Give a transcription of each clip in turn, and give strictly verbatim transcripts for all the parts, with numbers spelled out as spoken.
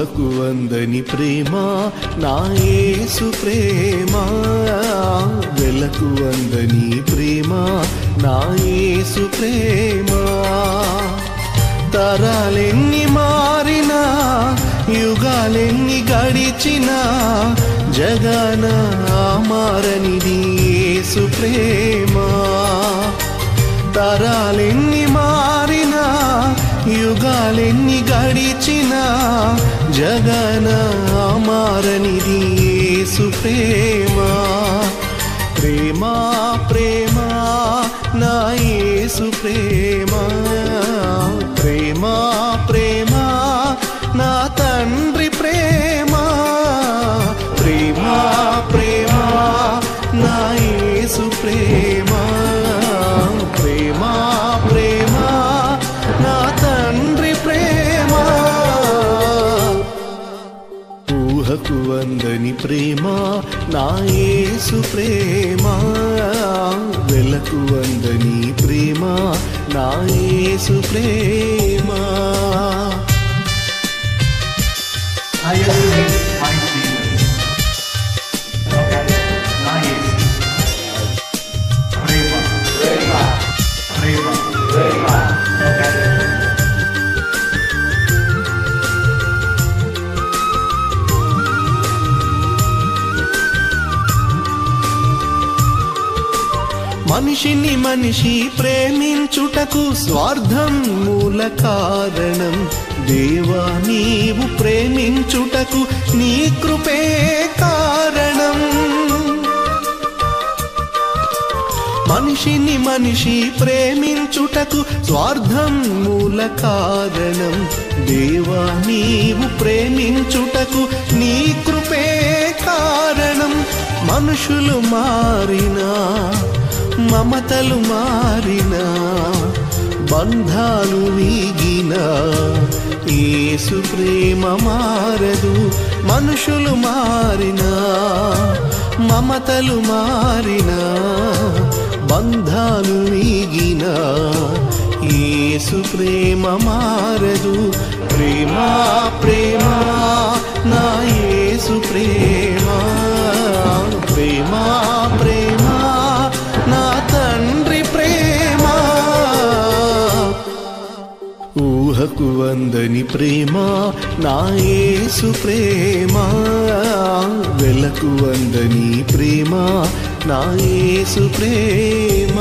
ఊహకు అందని ప్రేమ నా యేసు ప్రేమ, వెలకు అందని ప్రేమ నా యేసు ప్రేమ. తరాలెన్ని మారినా యుగాలెన్ని గడిచినా జగన మారనిది యేసు ప్రేమ. తరాలెన్ని మారినా యుగాలెన్ని గడిచినా జగన మారనిది యేసు ప్రేమ. ప్రేమ ప్రేమ నా యేసు ప్రేమ, ప్రేమ ప్రేమ నా తండ్రి ప్రేమ, ప్రేమ ప్రేమ నా యేసు ప్రేమ, ప్రేమ ప్రేమ నా తండ్రి ప్రేమ. ఊహకు అందని ప్రేమ నా యేసు ప్రేమ, వెలకు అందని ప్రేమ నా యేసు ప్రేమ. మనిషిని మనిషి ప్రేమించుటకు స్వార్థం మూల కారణం. దేవా నీవు ప్రేమించుటకు నీ కృపే కారణం. మనిషిని మనిషి ప్రేమించుటకు స్వార్థం మూల కారణం. దేవా నీవు ప్రేమించుటకు నీ కృపే కారణం. మనుషులు మారినా మమతలు మారినా బంధాలు వీగినా యేసు ప్రేమ మారదు. మనుషులు మారినా మమతలు మారినా బంధాలు వీగినా యేసు ప్రేమ మారదు. ప్రేమ ప్రేమ నా యేసు ప్రేమ, ప్రేమ ప్రేమ నా తండ్రి ప్రేమ. ఊహకు అందని ప్రేమ నా యేసు ప్రేమ, వెలకు అందని ప్రేమ నా యేసు ప్రేమ.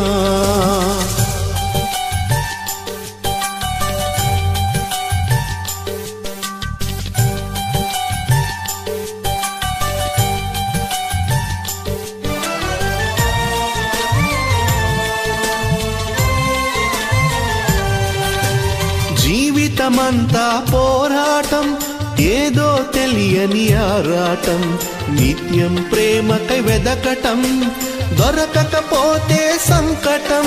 జీవితమంతా పోరాటం, ఏదో తెలియని ఆరాటం, నిత్యం ప్రేమకై వెదకటం, దొరకకపోతే సంకటం.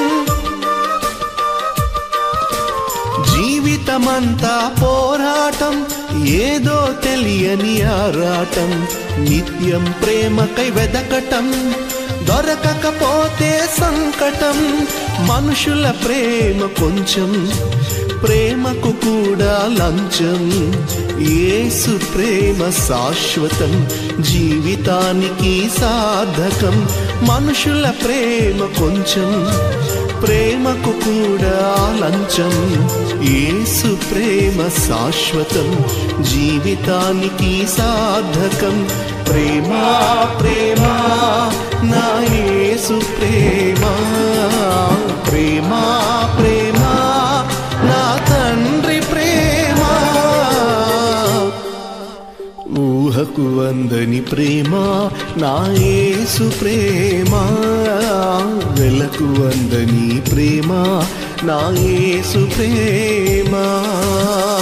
జీవితమంతా పోరాటం, ఏదో తెలియని ఆరాటం, నిత్యం ప్రేమకై వెదకటం, దొరకకపోతే సంకటం. మనుషుల ప్రేమ కొంచెం, ప్రేమకు కూడా లంచం. యేసు ప్రేమ శాశ్వతం, జీవితానికి సాధకం. మనుషుల ప్రేమ కొంచెం, ప్రేమకు కూడా లంచం. యేసు ప్రేమ శాశ్వతం, జీవితానికి సాధకం. ప్రేమ ప్రేమ నా యేసు ప్రేమ, ప్రేమ ప్రేమ నా తండ్రి ప్రేమ. ఊహకు అందని ప్రేమ నా యేసు ప్రేమ, వెలకు అందని ప్రేమ నా యేసు ప్రేమ.